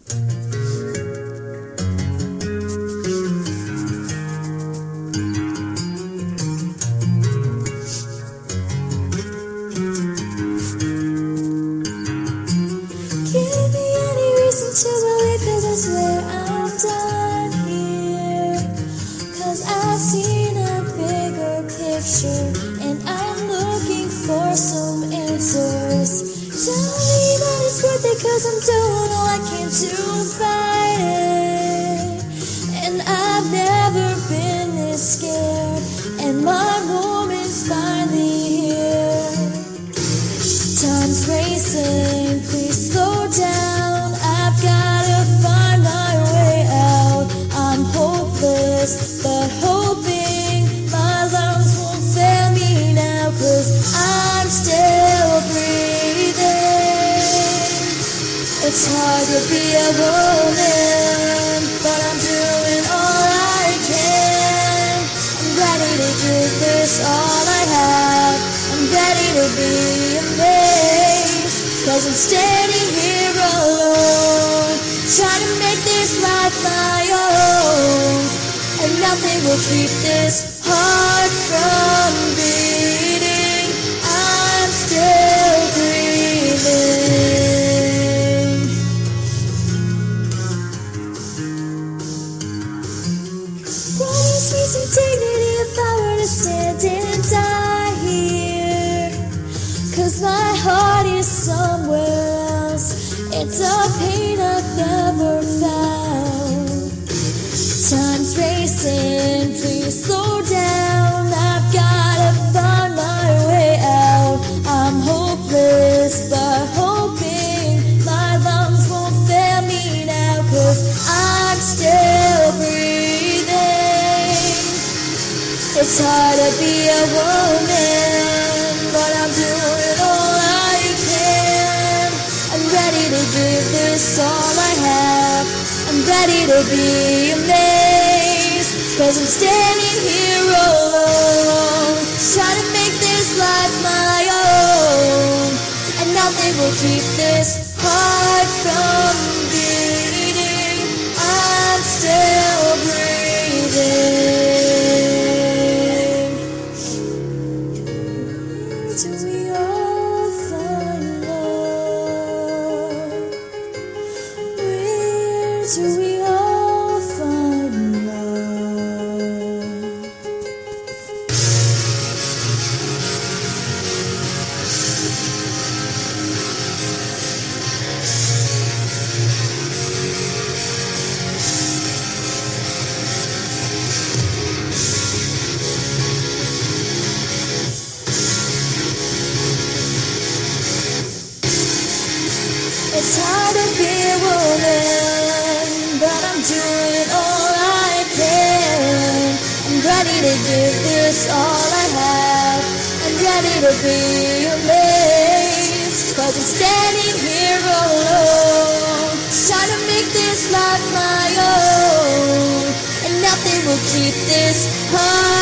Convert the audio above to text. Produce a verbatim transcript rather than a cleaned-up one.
Give me any reason to believe, 'cause I swear I'm done here. 'Cause I've seen a bigger picture, and I'm looking for some answers. Tell me that it's worth it, 'cause I'm doing all I can to fight it. And I've never been this scared, and my moment's finally here. Time's racing, please slow down. I've gotta find my way out. I'm hopeless, but hoping my lungs won't fail me now, 'cause I'm still breathing. It's hard to be a woman, but I'm doing all I can. I'm ready to give this all I have. I'm ready to be amazed, 'cause I'm standing here alone, trying to make this life my own. And nothing will keep this heart from beating. I'm still breathing. Promise me some dignity if I were to stand and die here, 'cause my heart is somewhere else. It's a pain I've never found. Time's racing, please slow down. I've gotta find my way out. I'm hopeless, but hoping my lungs won't fail me now, 'cause I'm still breathing. It's hard to be a woman, but I'm doing all I can. I'm ready to give this all I have. I'm ready to be amazed, 'cause I'm standing here alone, trying to make this life my own. And nothing will keep this heart from beating. I'm still breathing. Where do we all find love? Where do we all find love? It's hard to be a woman, but I'm doing all I can. I'm ready to give this all I have. I'm ready to be amazed, 'cause I'm standing here alone, trying to make this life my own. And nothing will keep this heart